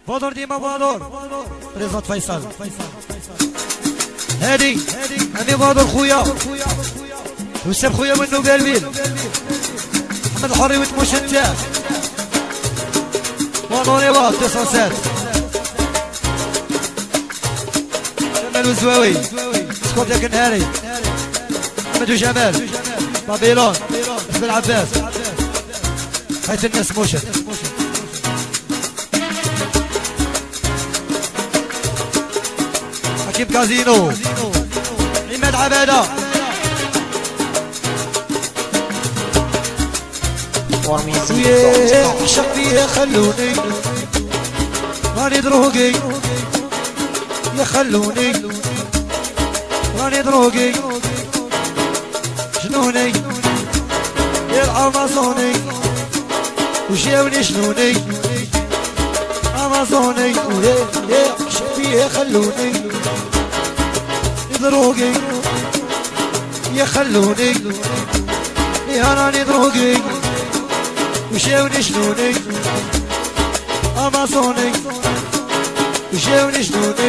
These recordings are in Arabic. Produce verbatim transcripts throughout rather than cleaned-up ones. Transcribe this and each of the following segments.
فودور ديما فودور رياض فيصل هادي هادي فودور خويا وسام خويا منو قلبيل محمد الحري وتمشتات فودور يبا تسعة وسبعين جمال وزواوي سكوت ياك النهاري محمد وجمال بابيلون اسم العباس حيث الناس موشت حكيم كازينو عماد عبادة ويا عشق فيها خلوني راني دروقي يا خلوني راني دروقي جنوني يا الامازوني وجاوني جنوني امازوني ويا يا عشق فيها خلوني دروقي يا خلوني يا راني دروقي وجاوني جنوني امازوني وجاوني جنوني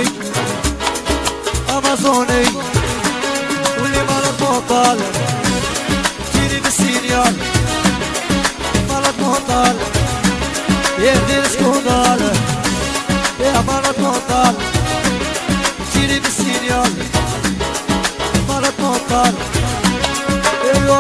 امازوني واللي مرض مهطال جيني بالسينيال مرض مهطال يا دير سكوندال يا مرض مهطال جيني بالسينيال مرض مهطال ايوه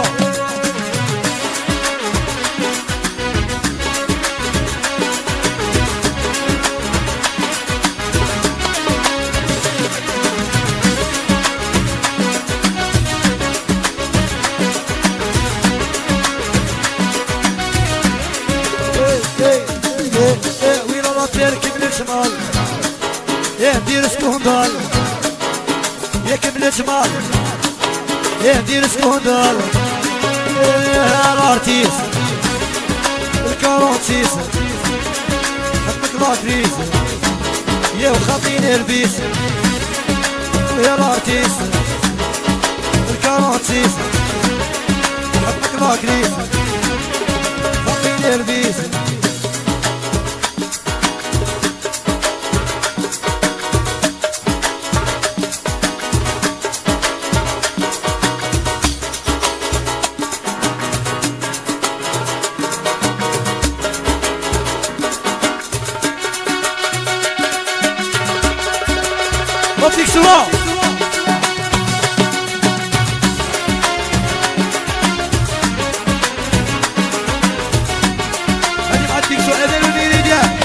شمال يا دير سكوندال يا كمل جمال يا دير سكوندال يا الارتيس الكارونتيس حبك لاكريس يا وخاطيني البيس يا الارتيس الكارونتيس حبك لاكريس خاطيني البيس فيك سوا هادي مع فيك سوا هذا اللي ديال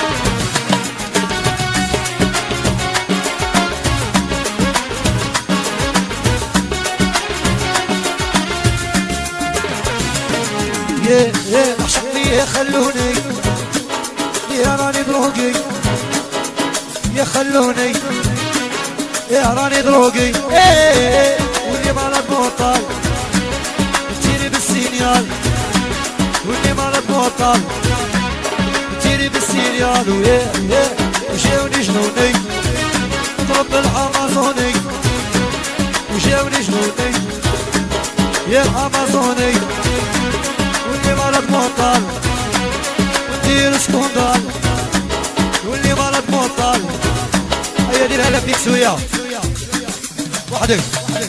يا يا عشق فيه خلوني يا راني دروقي يا خلوني يا راني دروقي ايه واللي مرض مهطل تجيني بالسينيال واللي مرض مهطل تجيني بالسينيال ويا يا وجاوني جنوني طرب الامازوني وجاوني جنوني يا الامازوني واللي مرض مهطل وندير سكوندال واللي مرض مهطل هيا ديرها لك فيك سويا وحدك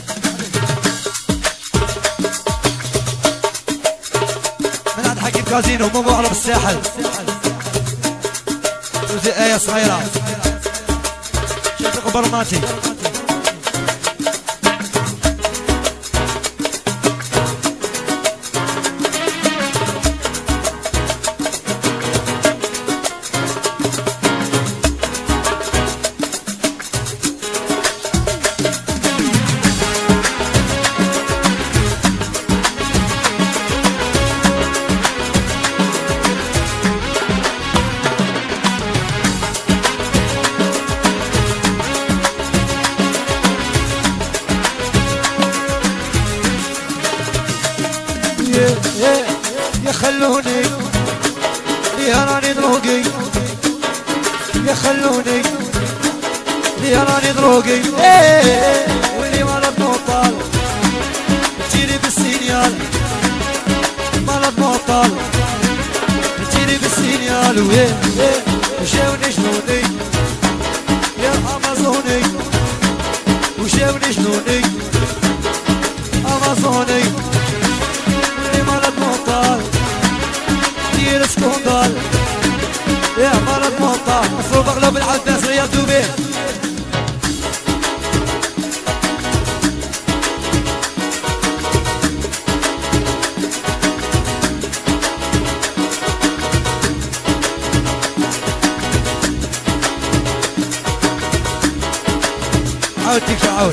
من عند حكيم كازينو مو على بالساحل وزي آية صغيرة شفيق برماتي يا خلوني يا راني دروقي يا خلوني يا راني دروقي ايه واللي مرض مهطل تجيني بالسينيال مرض مهطل تجيني بالسينيال ويه وشاوني جنوني يا امازوني وشاوني جنوني امازوني اللي مرض مطال دير سكوندال يا مرض مطال مفروض اغلب العباس رياض دوبي عاود تيك عاود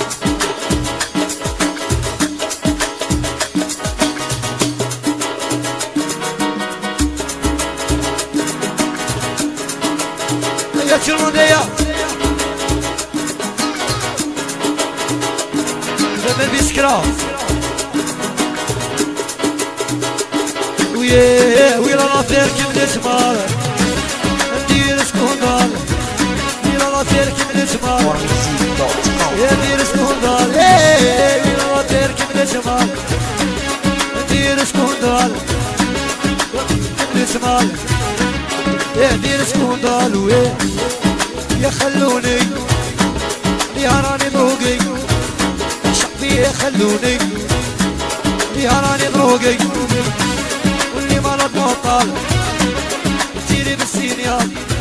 يا تشرمونية زمان بيسكرا وياه ويلا لافير كي من تمار ندير سكوندال ويلا لافير كي من تمار يا ندير سكوندال ويلا لافير كي من تمار ندير سكوندال كي من تمار يا ندير سكوندال وياه يا خلوني يا راني ذوقي شعبي يا خلوني يا راني ذوقي واللي مرض مطال تجيلي بالسينيال